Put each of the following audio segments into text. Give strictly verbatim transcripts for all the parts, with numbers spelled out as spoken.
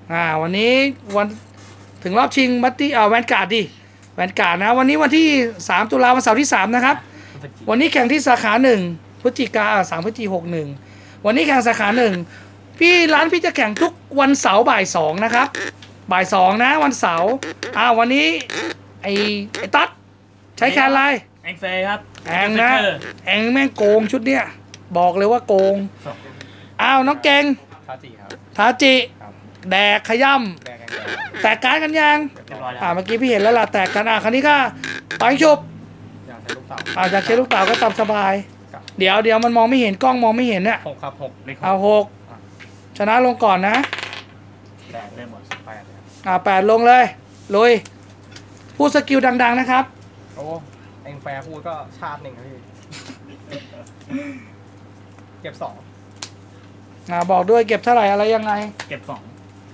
อ่าวันนี้วันถึงรอบชิงบัตตี้อ่าแวนการ์ดดิแวนการ์ดนะวันนี้วันที่สามตุลาวันเสาร์ที่สามนะครับวันนี้แข่งที่สาขาหนึ่งพฤศจิกาสามพฤศจิกาหกหนึ่งวันนี้แข่งสาขาหนึ่งพี่ร้านพี่จะแข่งทุกวันเสาร์บ่ายสองนะครับบ่ายสองนะวันเสาร์อ่าวันนี้ไอไอตั๊ดใช้แคนอะไรแองเฟย์ครับแองนะแองแม่งโกงชุดเนี้ยบอกเลยว่าโกงอ้าวน้องเก่งทาจิครับทาจิแดกขย่ำแตกการกันยังอ่าเมื่อกี้พี่เห็นแล้วล่ะแตกกันอ่ะคราวนี้ก็ปังชุบอยากใช้ลูกเต่าอ่าอยากใช้ลูกเต่าก็ตามสบายเดี๋ยวเดี๋ยวมันมองไม่เห็นกล้องมองไม่เห็นเนี่ยหกครับหกเอาหกชนะลงก่อนนะแปดเลยหมดแปดอ่าแปดลงเลยลุยพูดสกิลดังๆนะครับโอ้เอ็งแฟร์พูดก็ชาติหนึ่งครับพี่เก็บสองอ่าบอกด้วยเก็บเท่าไหร่อะไรยังไงเก็บสอง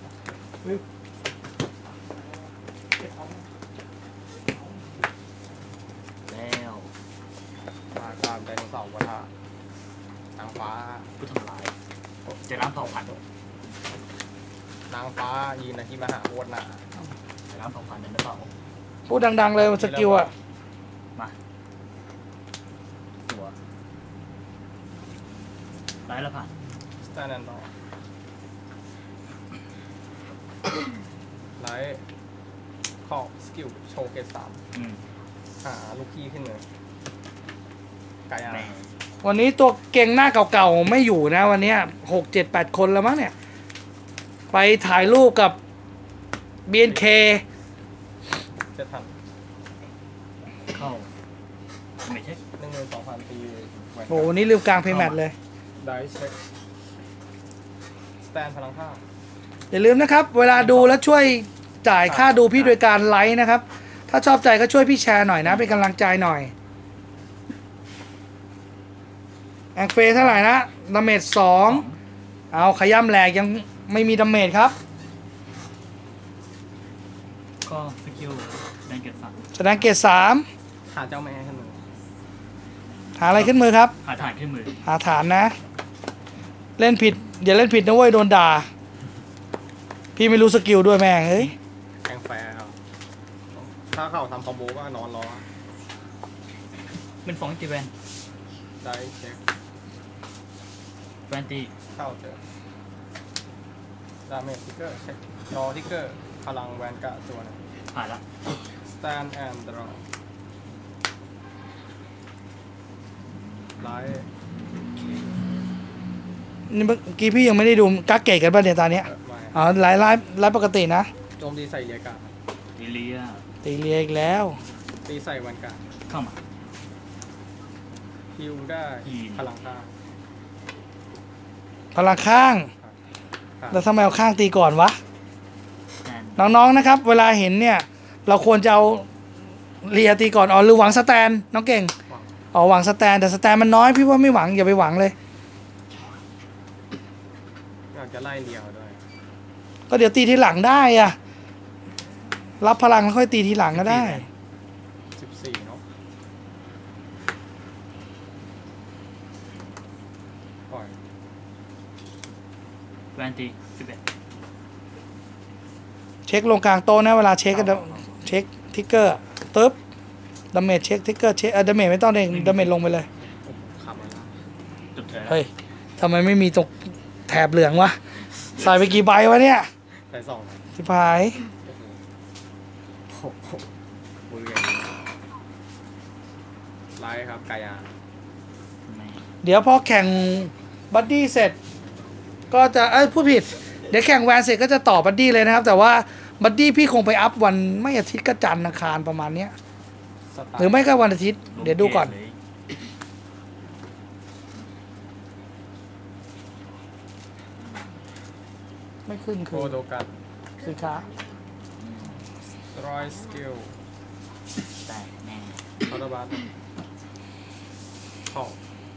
แล้วมาตามใจทั้งสองวัฒนางฟ้าผู้ทำลายจะรับเผ่าพันธุ์นางฟ้ายีนที่มหาโคตรหนาจะรับเผ่าพันธุ์ในเผ่าพูดดังๆเลยสกิลอ่ะมาตัวไล่ละผ่านสแตนด์ต่อไลท์ขอบสกิลโชว์เกตสามหาลูกพี่ขึ้นเลยไก่อะไรวันนี้ตัวเก่งหน้าเก่าๆไม่อยู่นะวันนี้หกเจ็ดแปดคนแล้วมั้งเนี่ยไปถ่ายรูปกับ บี เอ็น เคจะทันเข้าไม่ใช่หนึ่งหมื่นสองพันปีโอ้โหนี่ลืมกลางเพย์แมทเลยได้เช็คสแตนพลังข้าวอย่าลืมนะครับเวลาดูแล้วช่วยจ่ายค่าดูพี่โดยการไลค์นะครับถ้าชอบใจก็ช่วยพี่แชร์หน่อยนะเป็นกำลังใจหน่อยแองเฟย์เท่าไหร่นะดาเมจสองเอาขย้ำแหลกยังไม่มีดาเมจครับก็สกิลแดงเกตสามแสดงเกตสามหาเจ้าแม่ขึ้นมือหาอะไรขึ้นมือครับหาฐานขึ้นมือหาฐานนะเล่นผิดอย่าเล่นผิดนะเว้ยโดนด่าพี่ไม่รู้สกิลด้วยแม่งเฮ้ยแข่งแฟร์ครับถ้าเขาทำคอมโบก็นอนรอเป็นฟองจีแวนได้เช็คแวนตีเข้าเจอดาเมจทิกเกอร์เช็ครอทิกเกอร์พลังแวนกะตัวนึงผ่านละ stand and draw ไลท์นี่เมื่อกี้พี่ยังไม่ได้ดูกักเกตกันป่ะเนี่ยตอนนี้อ๋อไลฟ์ไลฟ์ไลฟ์ปกตินะโจมตีใส่เรียกะตีเรียตีเรียอีกแล้วตีใส่แวนกะเข้ามาฮิวได้พลังข้างพลังข้างแล้วทำไมเอาข้างตีก่อนวะน้องๆนะครับเวลาเห็นเนี่ยเราควรจะเอาเรียตีก่อนอ๋อหรือหวังสแตนน้องเก่งอ๋อหวังสแตนแต่สแตนมันน้อยพี่ว่าไม่หวังอย่าไปหวังเลยอยากจะไล่เรียวด้วยก็เดี๋ยวตีทีหลังได้อะรับพลังแล้วค่อยตีทีหลังก็ได้สิบสี่เนาะปล่อยแวนตีสิบเอ็ดเช็คลงกลางโต๊ะนะเวลาเช็คก็เช็คทิกเกอร์ตึ๊บดาเมจเช็คทิกเกอร์เช็คดาเมจไม่ต้องเองดาเมจลงไปเลยเฮ้ยทำไมไม่มีตกแถบเหลืองวะใส่ไปกี่ใบวะเนี่ยใส่สองสิบหายมือไลท์ครับกายาเดี๋ยวพอแข่งบัดดี้เสร็จก็จะเอ้ยพูดผิดเดี๋ยวแข่งแวนเสร็จก็จะต่อบัดดี้เลยนะครับแต่ว่าบัดดี้พี่คงไปอัพวันไม่อาทิตย์ก็จันทร์อังคารประมาณเนี้ยหรือไม่ก็วันอาทิตย์เดี๋ยวดูก่อนไม่ขึ้นคือโคโดกันคือค้ารอยสกิลแต่แน่คาร์บัตขอบ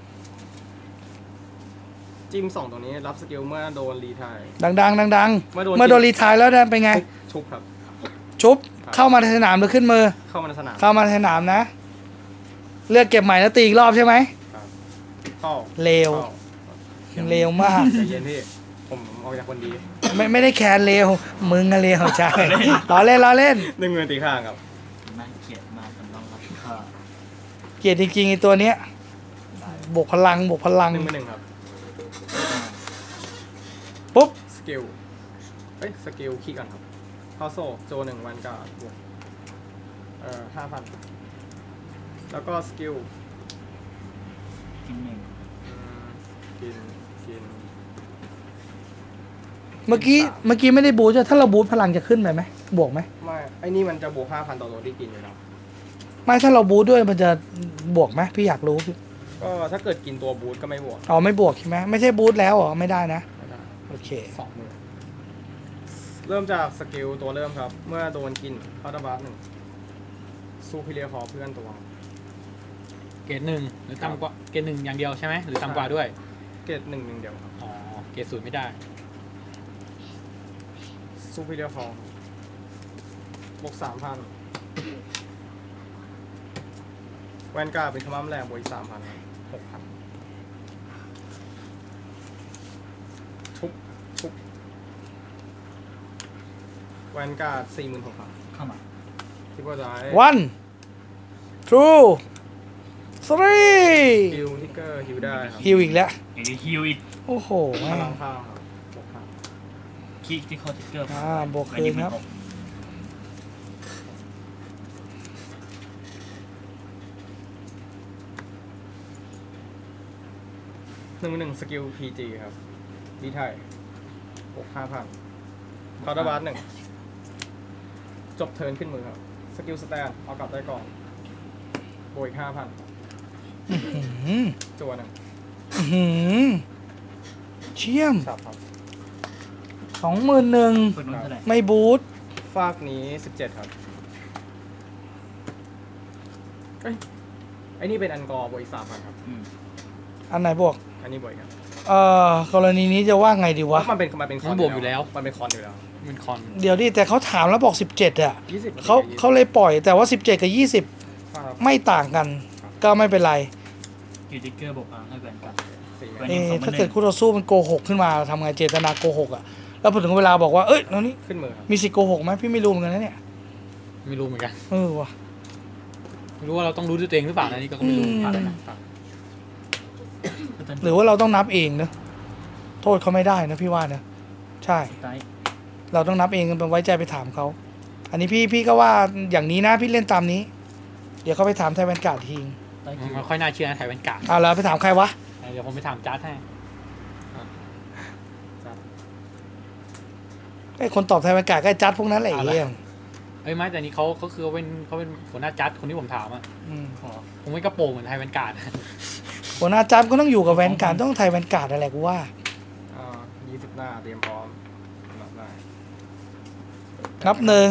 จิ้มสองตรงนี้รับสกิลเมื่อโดนรีไทร์ดังๆดังๆเมื่อโดนรีไทร์แล้วได้เป็นไงชุบครับชุบเข้ามาในสนามหรือขึ้นมือเข้ามาในสนามเข้ามาในสนามนะเลือกเก็บใหม่แล้วตีอีกรอบใช่ไหมเข้าเร็วเร็วมากใจเย็นพี่ผมออกจากคนดีไม่ไม่ได้แคนเลวมึงอะเลวใช่ล้อเล่นล้อเล่นหนึ่งเงินตีข้างครับน่าเกลียดมากสำรองรับค่าเกลียดจริงๆไอตัวเนี้ยบวกพลังบวกพลังหนึ่งเป็นหนึ่งครับปุ๊บสกิลเอ้ยสกิลคีย์ก่อนครับเข้าโซ่โจหนึ่งวันการ์ดบวกเอ่อห้าพันแล้วก็สกิลกินหนึ่งกินกินเมื่อกี้เมื่อกี้ไม่ได้บูทต์ถ้าเราบูทต์พลังจะขึ้นไปไหมบวกไหมไม่ไอ้นี่มันจะบวกห้าพันต่อตัวที่กินอยู่แล้วไม่ถ้าเราบูทต์ด้วยมันจะบวกไหมพี่อยากรู้ก็ถ้าเกิดกินตัวบูทก็ไม่บวกอ๋อไม่บวกใช่ไหมไม่ใช่บูทต์แล้วเหรอไม่ได้นะไม่ได้โอเคสองหมื่นเริ่มจากสกิลตัวเริ่มครับ เมื่อโดนกินคาร์ดบาร์หนึ่งสู้พิเรียคอเพื่อนตัวเกรดหนึ่งหรือต่ำกว่าเกรดหนึ่งอย่างเดียวใช่ไหมหรือต่ำกว่าด้วยเกตหนึ่งหนึ่งเดียวครับอ๋อเกรดศูนย์ไม่ได้สู้พิเรียคอบวกสามพันแวนการ์ดเป็นขมั่มแรงบวกอีกสามพันหกพันทุบทุบแวนการ์ดสี่หมื่นหกพันเข้ามาที่ว่าจะให้ one two three ฮิวทิกเกอร์ฮิวได้ครับฮิวอีกแล้วอย่างนี้ฮิวอีกโอ้โหพแม่งลังข้างครับบวกห้าคีที่คอทิกเกอร์อ่าบวกคืนครับหนึ่งหนึ่งสกิลพีจีครับดีไทยบวกห้าพันคาร์ดบาร์หนึ่งจบเทิร์นขึ้นมือครับสกิลสแตนเอากลับได้ก่อนบวกอีกห้าพันอื้อหือจัวหนึ่งอื้อหือเชี่ยมสับครับสองหมื่นหนึ่งเปิดนู้นเท่าไหร่ไม่บูทต์ฟากนี้สิบเจ็ดครับเอ้ยไอ้นี่เป็นอันกอร์บวกอีกสามพันครับอืมอันไหนบวกอันนี้บวกอีกครับเอ่อกรณีนี้จะว่าไงดีวะมันเป็นมันเป็นคอนมันบวกอยู่แล้วมันเป็นคอนอยู่แล้วมันคอนเดี๋ยวดิแต่เขาถามแล้วบอกสิบเจ็ดอ่ะยี่สิบเขาเขาเลยปล่อยแต่ว่าสิบเจ็ดกับยี่สิบฟากครับไม่ต่างกัน ก็ไม่เป็นไรยูทิกเกอร์บอกพลังให้แวนการ์ดสี่อันเอ๊นี้ะถ้าเกิดคู่ต่อสู้มันโกหกขึ้นมาทำไงเจตนาโกหกอ่ะแล้วพอถึงเวลาบอกว่าเอ้ยแล้วนี่ขึ้นมือครับมีสิทธิ์โกหกไหมพี่ไม่รู้เหมือนกันนะเนี่ยไม่รู้เหมือนกันเออว่ะไม่รู้ว่าเราต้องรู้ด้วยตัวเองหรือเปล่านะนี่ก็ไม่รู้อืมผ่านไปนะหรือว่าเราต้องนับเองเนอะโทษเขาไม่ได้นะพี่ว่านะใช่สไตล์เราต้องนับเองเป็นไว้ใจไปถามเขาอันนี้พี่พี่ก็ว่าอย่างนี้นะพี่เล่นตามนี้ เดี๋ยวเขาไปถามไทยแวนการ์ดทีงสไตล์คิวมันค่อยน่าเชื่อนะไทยแวนการ์ดเอาแล้วไปถามใครวะเดี๋ยวผมไปถามจัดให้ไอ้คนตอบไทยแวนการ์ดก็ไอ้จัดพวกนั้นแหละไอ้เหี้ยเอ้ยไม่แต่นี้เขาเขาคือเป็นเขาเป็นหัวหน้าจัดคนที่ผมถามอ่ะอืมขอผมไม่กระโปรงเหมือนไทยแวนการ์ดหัวหน้าจัดก็ต้องอยู่กับแวนการ์ดต้องไทยแวนการ์ดอะไรกูว่าอ่ายี่สิบหน้าเตรียมพร้อมนับได้นับหนึ่ง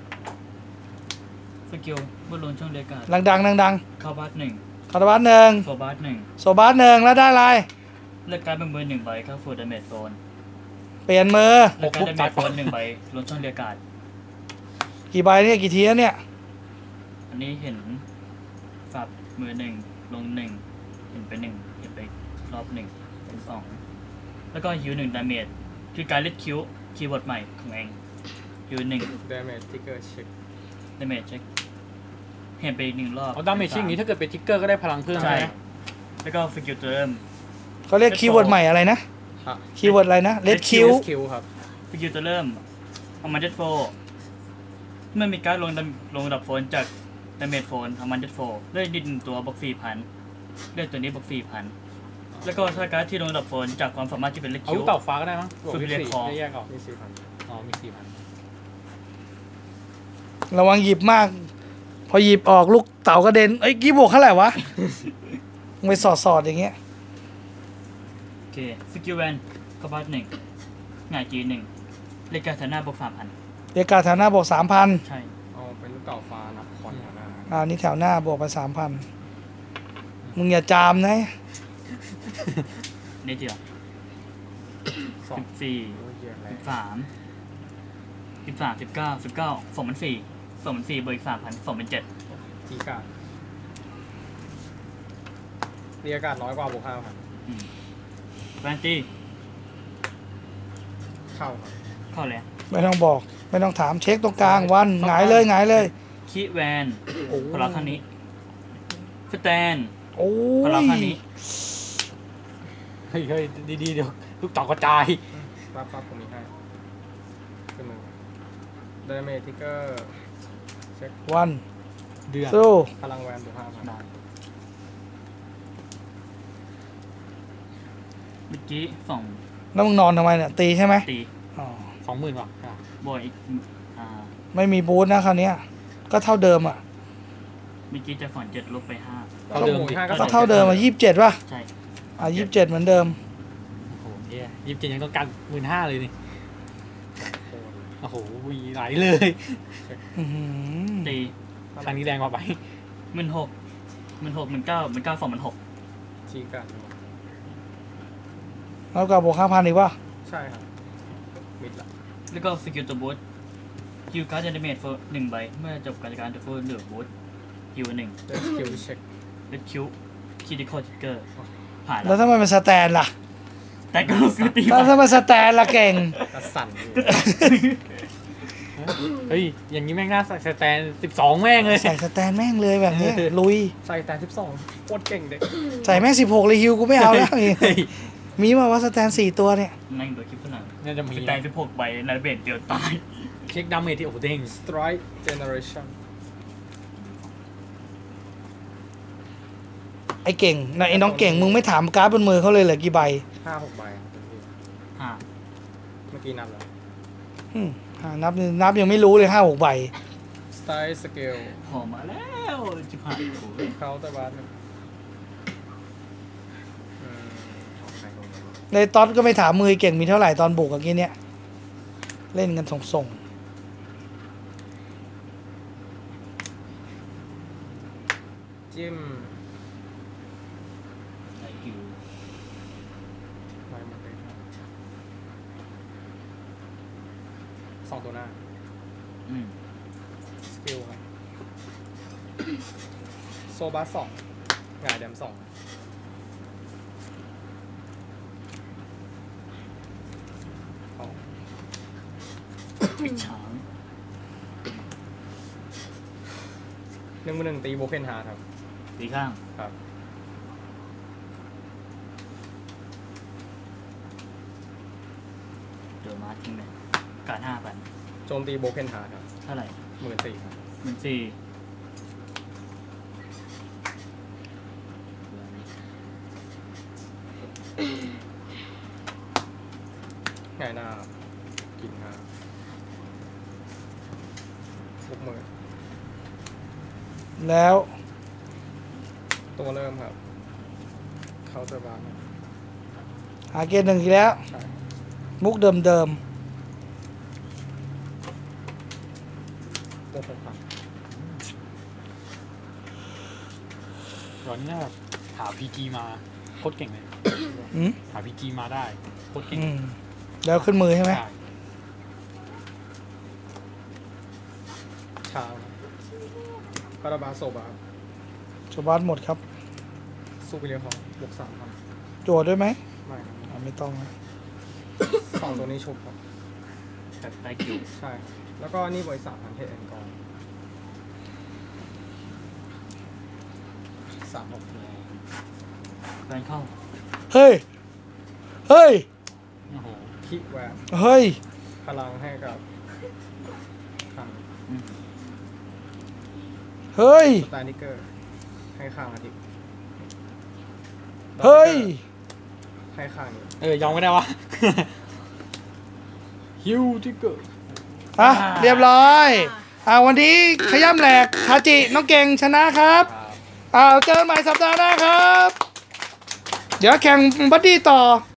สกิลเมื่อลงช่องเรียกการ์ดดังดังดังเข้าบาสหนึ่งๆคาร์บัสหนึ่งโซบาสหนึ่งโซบาสหนึ่งแล้วได้อะไรเลือกการ์ดเป็นมือหนึ่งใบเข้าฟูดดาเมจโซนเปลี่ยนมือเลือกการ์ดดาเมจโซนหนึ่งใบลงช่องเรียกการ์ดกี่ใบเนี่ยกี่ทีแล้วเนี่ยอันนี้เห็นฝับมือหนึ่งลงหนึ่งเห็นไปหนึ่งเห็นไปรอบหนึ่งเป็นสองแล้วก็ฮิวหนึ่งดาเมจคือการเล่นคิวคีย์เวิร์ดใหม่ของเองฮิวหนึ่งเดเมจทิกเกอร์เช็คดาเมจเช็คเห็นไปอีกหนึ่งรอบเอาดาเมจชิ่งนี้ถ้าเกิดเป็นทิกเกอร์ก็ได้พลังเพิ่มใช่นะแล้วก็สกิลเติมเขาเรียกคีย์เวิร์ดใหม่อะไรนะอ่ะคีย์เวิร์ดอะไรนะเลดคิวคิวครับสกิลตัวเริ่มเอามันเจ็ดโฟเมื่อมีการดลงดำลงระดับโฟนจากดาเมจโฟนเอามันเจ็ดโฟเลือดดินตัวบวกสี่พันเลือดตัวนี้บวกสี่พันแล้วก็ถ้าการดที่ลงระดับโฟนจากความสามารถที่เป็นเลขเอาคิลูวกเต่าฟ้าก็ได้มั้งสุดเรียกของได้แยกออกมีสี่พันอ๋อมีสี่พันระวังหยิบมาก พอหยิบออกลูกเต่ากระเด็นเอ้ยกี่บวกเท่าไหร่วะ มึงไปสอดสอดอย่างเงี้ยโอเคสกิลแวนกบาสหนึ่งหงายจีหนึ่งเลขการฐานะบวกสามพันเรียกการฐานะบวกสามพันใช่เอาเป็นลูกเต่าฟ้านับคอนแถวหน้าอ่านี่แถวหน้าบวกไปสามพันมึงอย่าจามนะนี่เดียวสองสิบสี่โอ้ยเยอะแล้สิวบสามสิบสามสิบเก้าสิบเก้าสองพันสี่สองพันสี่บวกอีกสามพันสองเป็นเจ็ดทีการ์ดเรียกการ์ดน้อยกว่าบวกห้าพันแวนตี้เข้าครับเข้าเลยไม่ต้องบอก ไม่ต้องถามเช็คตรงกลางวันหงายเลยหงายเลยคีแวนพลังข้างนี้สแตนโอ้พลังยข้างนี้เฮ้ยเฮ้ยดีๆเดี๋ยวลูกต่อกระจายปั๊บปั๊บผมมีให้ขึ้นมือเดเมจทิกเกอร์เช็ควันเดือดสู้พลังแวนบวกห้าพันได้เมื่อกี้สองแล้วมึงนอนทำไมเนี่ยตีใช่ไหมตีอ๋อสองหมื่นว่ะอ่ะบอยอีกอ่าไม่มีบูธนะคราวเนี้ยก็เท่าเดิมอ่ะเมื่อกี้จะสอนเจ็ดลบไปห้าก็บวกห้าก็ก็เท่าเดิมอ่ะยี่สิบเจ็ดป่ะใช่อ่ะยี่สิบเจ็ดเหมือนเดิมโอ้โหเฮียยี่สิบเจ็ดยังต้องการหมื่นห้าเลยนี่โอ้โหวีไหลเลยอื้อหือตีทางนี้แรงกว่าไปหมื่นหกหมื่นหกหมื่นเก้าหมื่นเก้าสองหมื่นหกชีกันแล้วกับบวกห้าพันอีกป่ะใช่ครับมิดละแล้วก็สกิลตัวบูทคิวการ์ดเดเมจเฟอร์หนึ่งใบเมื่อจบการจัดการตัวเฟอร์เหลือบูทคิวหนึ่งเดสคิวเช็คเลดคิวคิดิคอลทิกเกอร์ผ่านแล้แล้ว วทำไมมันสแตนล่ะแต่ก็คือตีถ้าถ้ามันสแตนล่ะเก่งกระสั่นอยู่เฮ้ยอย่างนี้แม่งน่าใส่สแตนสิบสองแม่งเลยใส่สแตนแม่งเลยแบบเนี้ยลุยใส่แต่สิบสองโคตรเก่งเด็กใส่แม่งสิบหกเลยฮิวกูไม่เอาแล้วเฮ้ยมีมาว่าสแตนสี่ตัวเนี่ยนั่งโดยคลิปฝรั่งน่าจะมีสแตนสิบหกใบนาเบนเดียวตายเช็คดาเมจที่โอ้โหเด้งสไตรค์เจเนอเรชั่นไอ้เก่งนะไอ้น้องเก่งมึงไม่ถามการ์ดบนมือเขาเลยเหรอกี่ใบห้าหกใบครับเป็นพี่ห้าเมื่อกี้นับแล้วอืมอ่านับนับยังไม่รู้เลยห้าหกใบสไตล์สเกลพอมาแล้วจิบหายโอ้ยเคาน์เตอร์บาร์หนึ่งอืมเอาใครลงมาในตอนก็ไม่ถามมือไอ้เก่งมีเท่าไหร่ตอนบุกเมื่อกี้เนี่ยเล่นกันส่งจิ้มไอคิวไปหมดเลยครับสองตัวหน้าอืมสกิลครับ โซบาสองหงายแดมสองเอาปิดช้างหนึ่งมือหนึ่งตีโบเคนฮาร์ทครับตีข้างครับเดี๋ยวมาทิ้งเลยการห้าพันโจมตีโบเคนฮาร์ทครับเท่าไหร่หมื่นสี่ครับหมื่นสี่หงายหน้ากินฮาหกหมื่นๆแล้วตัวเริ่มครับเคาน์เตอร์บาร์หาเกณฑ์หนึ่งอีกแล้วใช่มุกเดิมเดิมโบหกพันตอนนี้น่าแบบหาพีจีมาโคตรเก่งเลยๆอืมหาพีจีมาได้โคตรเก่งอืมแล้วขึ้นมือใช่ไหมใช่ชาวคาราบาโซบาร์ชาวบ้านหมดครับซูเปอร์เรียร์ของบวกสามพันโจทย์ด้วยไหมไม่ครับอ่าไม่ต้องนะสองตัวนี้ชุบครับแบบไอคิวใช่ครับแล้วก็นี่บริษัทพันเทสแอนกอนสามหกแฟนเข้าเฮ้ย เฮ้ยโอ้โหคิแวนเฮ้ยพลังให้กับข้างอืมเฮ้ยสไตล์นิกเกอร์ให้ข้างอาทิตย์เฮ้ยให้ข้างนี้เออยอมไม่ได้วะ ฮิวทิกเกอร์อ่ะ เรียบร้อย อ่าวันนี้ขย้ำแหลกทาจิ น้องเก่งชนะครับครับอ่าเจอกันใหม่สัปดาห์หน้าครับ เดี๋ยวแข่งบัดดี้ต่อ